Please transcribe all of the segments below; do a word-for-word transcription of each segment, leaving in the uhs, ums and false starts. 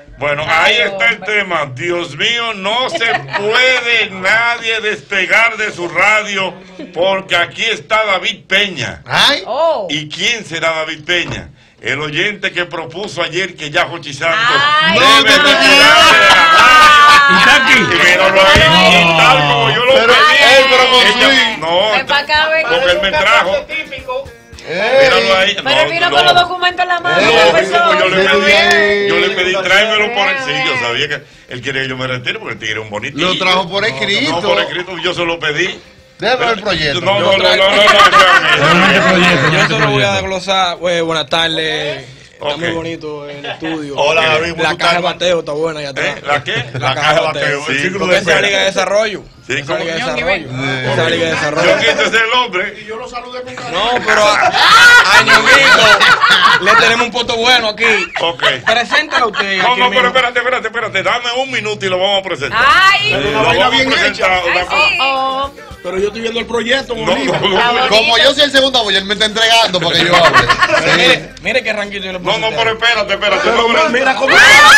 Bueno, ahí está el tema. Dios mío, no se puede nadie despegar de su radio porque aquí está David Peña. ¿Ay? Oh. ¿Y quién será David Peña? El oyente que propuso ayer que ya Jochi Santos Ay, debe no, retirarse de la radio. ¿Está aquí? Y míralo ahí, y tal como yo lo Pero, pedí. ey, pero con Ella- swing. no, Ven pa' acá, ven. porque él me trajo. Míralo ahí. Pero él vino con los documentos en la mano. No, ¿qué porque pasó? como yo le Muy pedí, bien. yo le pedí, tráemelo por el sí, yo sabía que él quería que yo me retire porque el tigre es un bonito. Lo trajo por escrito. No, por escrito, yo se lo pedí. Debe ver el proyecto. No, no, no, no, no, no, no, Yo solo voy a desglosar. Pues, buenas tardes. Está Ok. muy bonito el estudio. Hola, David, ¿cómo La tú caja de estás? bateo está buena allá atrás. ¿Eh? ¿La qué? La caja de bateo. Sí. El círculo Porque de esa espera. liga de desarrollo. Sí, Esa ¿cómo? liga de Ñongi, desarrollo. ven. Esa liga de Yo desarrollo. quito ese el hombre. No, pero a, a Ñonguito le tenemos un puesto bueno aquí. Ok. Preséntalo usted. No, aquí no, pero mismo. espérate, espérate, espérate. Dame un minuto y lo vamos a presentar. Ay, Lo una vamos vaina a bien presentar. ay, una cosa- sí. Oh, Pero yo estoy viendo el proyecto, No, bonito. no, no, no, Como yo soy el segundo voy, él me está entregando para que yo hable. Pero Sí. mire, mire qué ranquito yo le puse. no, a pero usted. espérate, espérate. Pero no, mira cómo.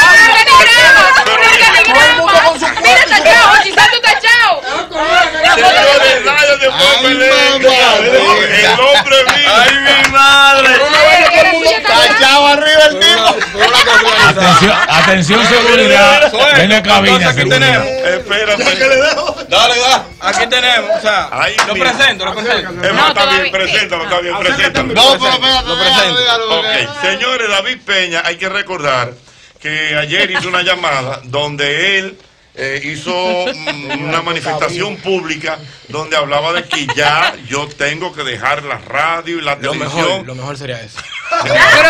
mira, está chao, Jochi Santos está chao. Señores, nadie se puede Ay, pelear. mamá, El hombre mío. ¡Ay, mi madre! Está chavo arriba el tipo. Fue una cosa organizada. Atención, atención seguridad. Ven a cabina, Entonces, aquí seguridad. tenemos. Espérate. Dale, dale. Aquí tenemos. O sea, Ay, lo mira. presento, lo presento. Es más, No, está bien, todavía- preséntalo, está bien, preséntalo. No, pero espérate, Lo déjalo, presento. déjalo, Ok, déjalo. señores, David Peña, hay que recordar que ayer hizo una llamada donde él eh, hizo mm, una manifestación pública donde hablaba de que ya yo tengo que dejar la radio y la Lo mejor, televisión. lo mejor sería eso. Pero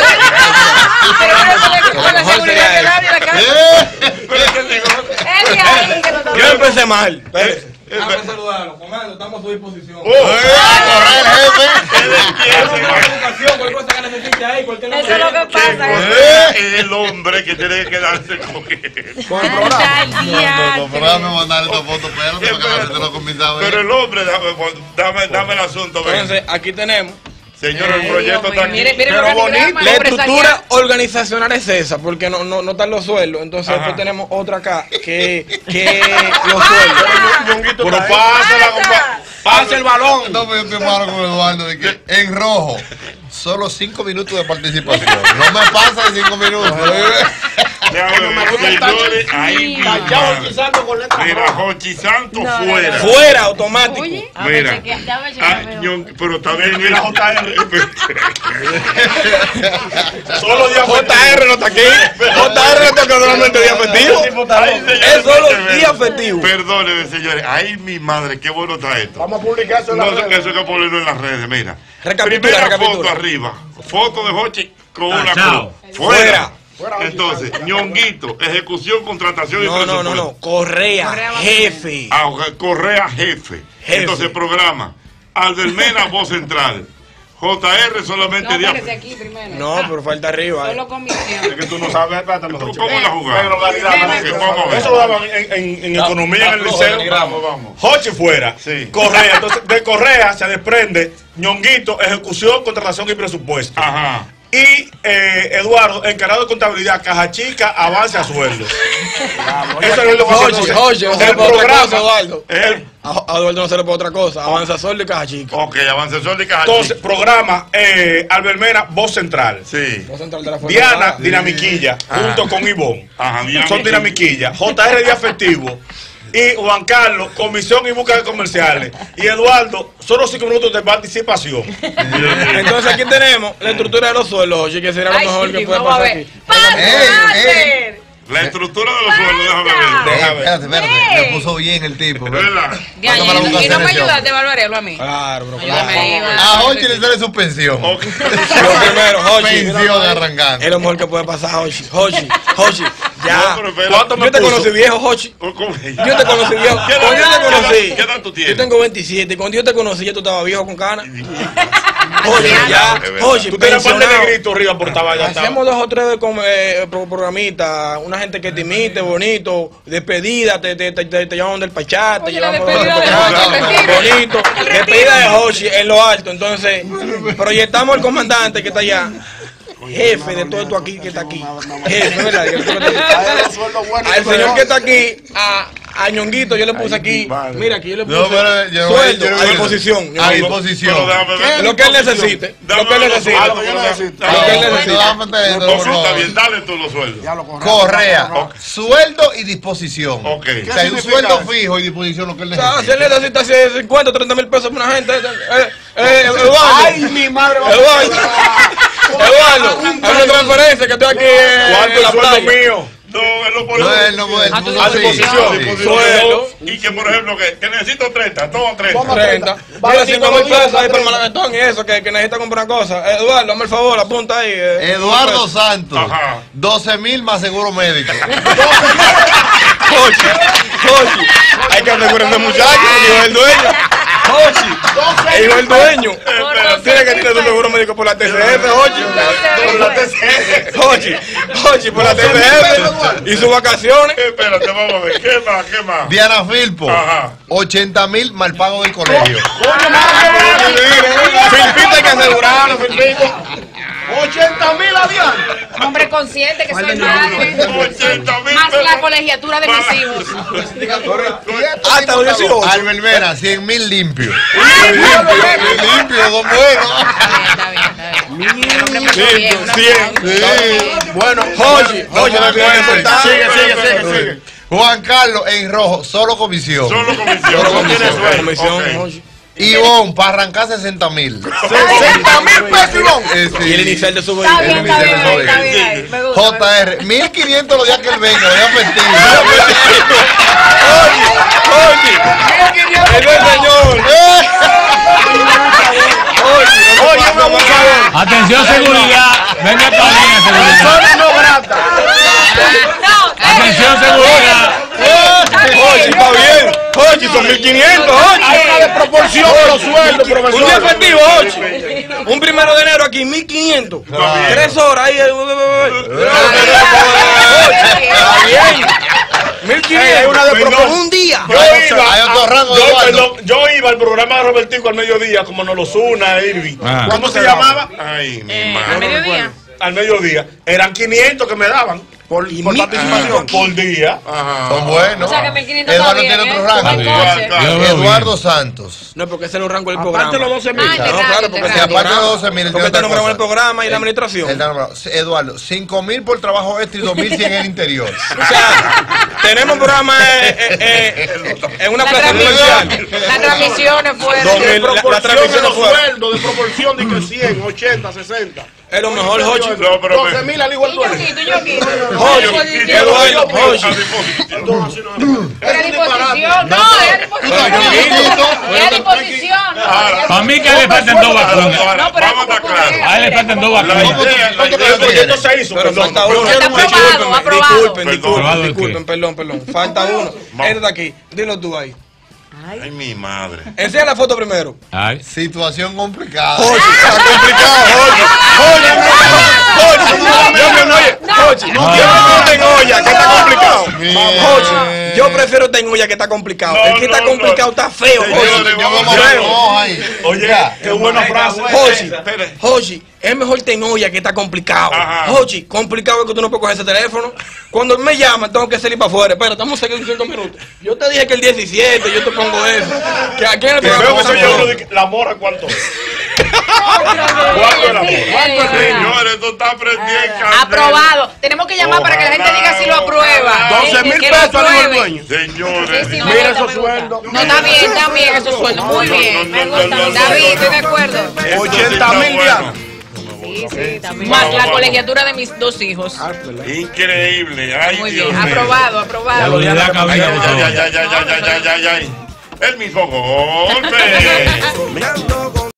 con la seguridad de nadie la casa. Pero es que digo, Es de ahí que lo está Yo empecé mal. Espérese. eh, Déjame eh, saludarlo. Comando, estamos a su disposición. oh, Correr, jefe. él empieza, Educación, cualquier cosa que necesite ahí, cualquier Eso es lo que que pasa. José es el hombre que tiene que quedarse con él. con el programa. Ay, No, no, diantre. pero déjame mandar esta foto, espérate, para que la gente lo comienza a ver. Pero el hombre, dame, dame, dame el asunto. ven. Entonces, aquí tenemos. Señor, el Ay, proyecto Dios está mío, mire, aquí. mire el Pero bonito. organigrama, La empresarial. estructura organizacional es esa, porque no, no, no están los sueldos. Entonces, Ajá. después tenemos otra acá, que, que los sueldos. Pero pásala, compa. Pasa el balón. No, pero yo estoy malo con Eduardo de que en rojo, solo cinco minutos de participación. No me pasa de cinco minutos. Señores, ahí mi Tachado madre. quizando con letras Mira, rojas. Jochi Santos No, no, fuera. Fuera, automático. Oye, a Mira. ver, chequea, ya me Ah, chequea, ñon- pero está bien, Mira, mira, J R. Solo Solo día J R no está aquí. J R no está solamente día festivo. Es solo día festivo. Perdóneme, señores. Ay, mi madre, qué bueno está esto. Vamos a publicar eso en No las sé redes. que eso hay que ponerlo en las redes, mira. Recapitula, Primera recapitula. foto arriba. Foto de Jochi con una Tachao. cruz. Fuera. Fuera, Jochi Entonces, ñonguito, ejecución, contratación y No, no, no, presupuesto. no. Correa, Correa va jefe. Ah, Correa jefe. Jefe. Entonces, programa. Albermena, voz central. J R solamente No, día. espérese aquí primero. No, pero falta arriba. Solo eh. comisión. Es que tú no sabes, espérate, no. ¿Cómo es la jugada? Pero organigrama. Ok, vamos a ver. Eso lo daban en, en, en economía en el liceo. Vamos, vamos. Hochi fuera. Sí. Correa. Entonces, de Correa se desprende Ñonguito, ejecución, contratación y presupuesto. Ajá. Y eh, Eduardo, encargado de contabilidad, caja chica, avance a sueldo. Eso es lo que Jochi, se Jochi, no se le El puede otra cosa, programa. Eduardo. ¿Eh? A a Eduardo no se le puede otra cosa. Avanza solo y caja chica. Ok, avance sol de caja. Entonces, chica. programa eh, Albermena, voz central. Sí. No central de la Fuerza Diana, Armada. dinamiquilla, Ajá. junto con Ivonne. Ajá, dinamiquilla. Son dinamiquilla. J R día festivo. Y Juan Carlos, comisión y búsqueda de comerciales. Y Eduardo, solo cinco minutos de participación. Entonces aquí tenemos la estructura de los sueldos, oye, que será lo Ay, mejor que sí, puede vamos a pasar ver. aquí. ¡Pasa, Ey, Albert! La estructura de los sueldos, déjame ver. Eh, Déjame. espérate, espérate. Ey. Me puso bien el tipo. ¿Verdad? Ya, Mándame la y, y vocación no me ese ayudaste, Barbarelo, a mí. Claro, pero Ayúdame claro. ahí, va. A Hochi le sale suspensión. Ok. Lo primero, Jochi. Pensión arrancando. Es lo mejor que puede pasar, Jochi. Jochi, Jochi. No, Ya. pero espera. ¿Cuánto me Yo te puso? conocí viejo, Jochi. ¿Cómo- cómo? Yo te conocí viejo. ¿Qué edad- Cuando yo te qué edad- conocí. ¿Qué edad tú tienes? Yo tengo veintisiete. y Cuando yo te conocí, ya tú estabas viejo con cana. Oye, Anciano. ya. Es verdad. Oye, Tú tienes un par de pensionado. negritos arriba por tabaco. ya estaba. Hacemos dos o tres de com- eh, pro- programitas, una gente que te imite, bonito, despedida, te, te, te, te, te llaman del Pachá, te Oye, la llevamos despedida del de Pachá, Hochi, el retiro. bonito, El retiro. despedida de Hochi en lo alto, entonces proyectamos al comandante que está allá. Jefe de todo esto aquí que está aquí. Jefe, ¿verdad? Que tú que estás- sueldo bueno. Al señor que está aquí, a, a Ñonguito, yo le puse aquí. Mira, aquí yo le puse No, pero yo- sueldo yo- yo- a disposición. A Ñonguito. disposición. Pero déjame ver. Lo que él necesite. Lo que él necesite. Ah, lo que yo necesito. Lo que él No, necesite. dame esto, No, por sí, está favor. bien, dale tú los sueldos. Ya lo correcto. Correa, Ok. sueldo y disposición. Ok. O sea, hay un significa sueldo eso? fijo y disposición lo que él O sea, si él necesita. necesita cincuenta, treinta mil pesos para una gente. Eh, eh, Eduardo. Ay, mi madre. va a Eduardo. empezar. Eduardo. Hay una transferencia que estoy aquí eh, ¿Cuánto en el la sueldo playa. mío? No, él lo pone. No, él no puede. A tu puso A así. disposición. Sí. Sueldo. Y que, por ejemplo, que, que necesito treinta, toma treinta. Toma. treinta. Va a Mira, venir cinco todos mil los días pesos ahí para por Malaventón y eso, que, que necesita comprar cosas. Eduardo, hazme el favor, apunta ahí. eh, Eduardo Santos, Ajá. doce mil más seguro médico. Jochi, Jochi. Hay que asegurar a ese muchacho, porque hijo del dueño. Jochi, hijo del dueño. Tiene que tener su seguro médico por la T C F, Jochi. Por la T C F. Jochi, Jochi, por la T C F. Y sus vacaciones. Espérate, vamos a ver. ¿Qué más? ¿Qué más? Diana Filpo, Ajá. ochenta mil mal pago del colegio. Filpita hay que asegurarlo, Filpita. ochenta mil a Diana. Hombre consciente que soy madre. ochenta mil Más la pesos. colegiatura de mis hijos. Hasta los dieciocho. Albert Vera, cien mil limpio. Limpio, don bueno. Está bien, está bien. Hombre, me fue bien, un cien. aplauso. Bueno, Jochi, Jochi, no puede soltar. Sigue, sigue, sigue, sigue. Juan Carlos en rojo, solo comisión. Solo comisión. Solo No tiene comisión. sueldo. Comisión, Ok. Jochi. Ivonne, para arrancar sesenta mil. sesenta mil pesos, Ivonne. Eh, sí. Y el inicial de su Está vehículo. bien, está bien, ahí, está bien. ahí. Me gusta. J R, mil quinientos los días que él venga, voy a efectivo. Oye, el señor. Oye, un abusador. Atención, seguridad. Venga, cabina, seguridad. Persona no grata. No, Atención, seguridad. Oye, está bien. Oye, son mil quinientos, Hay una oye. desproporción de los sueldos, Un día profesor. efectivo, oye. Un primero de enero aquí, mil quinientos. Tres horas ahí. eh, Está bien. mil quinientos. Hay una desproporción. Un día. Yo iba, Hay otro rango de yo, Eduardo. perdón, yo iba al programa de Robertico al mediodía, como nos lo suna, Irving. Ah. ¿Cómo se llamaba? Ay, mi Eh, madre. al mediodía. Al mediodía. Eran quinientos que me daban por, Y por mil participación. Por día. Ajá. Son buenos. O sea que mil quinientos Eduardo está tiene bien, otro ¿eh? rango. Con coche. Claro. Yo veo Eduardo Santos. No, porque ese es el rango del programa. Aparte los doce mil. Ay, No, de claro, radio, porque de se Si radio. aparte de doce mil, Porque está nombrado en el programa y la administración. Él da nombrado. Eduardo, cinco mil por trabajo extra y dos mil cien en el interior. O sea, tenemos un programa eh, eh, eh, en una La plaza transmisión. comercial. Las transmisiones Dos fueron. mil. De La- la proporción transmisión de los afuera. sueldos, de proporción de que cien, ochenta, sesenta. Es lo mejor, Jochi. No, pero doce mil al igual Y dueño. Ñonguito, y Ñonguito. Jochi, Disposición. Eduardo, Jochi. Era disposición. No, era disposición. Era disposición. Para mí que le faltan dos vacunas. Ahora, No, pero vamos a estar claros. A él le faltan dos La vacunas. idea, la Porque el idea proyecto se hizo, Pero perdón. falta uno. Está aprobado, Disculpen, aprobado. disculpen, disculpen, ¿Aprobado el qué? disculpen, perdón, perdón. Falta uno. Este está aquí. Dilo tú ahí. Ay, mi madre. Enseña la foto primero. Ay. Situación complicada. Jochi, está complicado, Jochi. Jochi, Jochi. Yo me oye, Jochi. Yo prefiero Tengoya, que está complicado. Jochi, yo prefiero Tengoya, que está complicado. No, El que está no, complicado no. está feo, Señores, Jochi. Yo vamos como a la ver. roja ahí. Oye, Ya. qué buena frase. Jochi, Espere. Jochi, es mejor Tenoya que está complicado. Ajá. Jochi, complicado es que tú no puedes coger ese teléfono. Cuando él me llama, tengo que salir para afuera. Espera, estamos en cinco minutos. Yo te dije que el diecisiete, yo te pongo eso. Que aquí en el Que veo programa que soy yo pasamos- uno de que- la mora, ¿cuánto es? ¿Cuánto es la mora? Señores, esto está prendido en candela. Aprobado. Tenemos que llamar para que la gente diga si lo aprueba. doce mil Que lo pesos al igual aprueben. dueño. Señores, Sí, sí, no, me Mira gusta, esos me gusta. sueldos. No, está bien, está bien esos sueldos. Muy bien. no, no, no, no, David, no, estoy de no. acuerdo. esto sí ochenta está mil bueno. dianas. Sí, sí, también. Más la colegiatura de mis dos hijos. Increíble. Ay, Muy Dios bien. mío. Aprobado, La aprobado. unidad Ay, cabina, por ay, ay, favor. ay, ay, ay, ay, ay, ay, ay. El mismo golpe.